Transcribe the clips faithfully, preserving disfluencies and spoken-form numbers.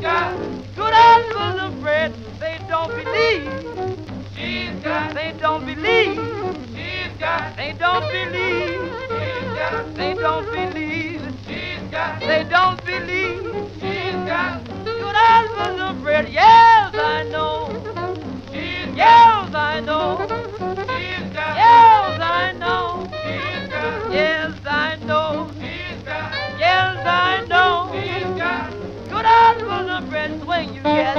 got good apples of bread. They don't believe. she's got They don't believe. she's got They don't believe. she's got They don't believe. she's got They don't believe. she's got Good apples of bread. Yes, I know. she's got Yes, I know. she's got Yes, I know. she's got Yes, I know. she's got Yes, I know. she's got Good apples of bread swing you get.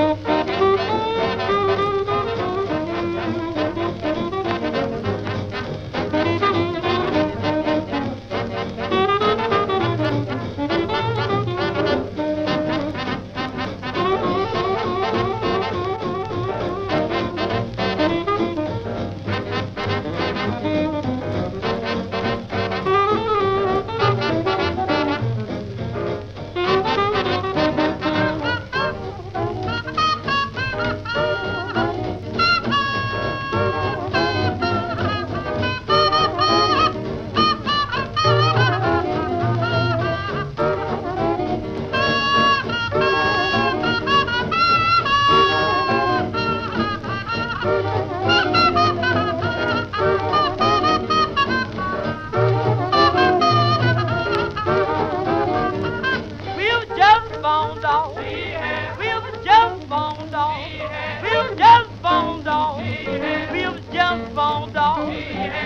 We've just found out. We've just found out. We've just found out. We've just found out.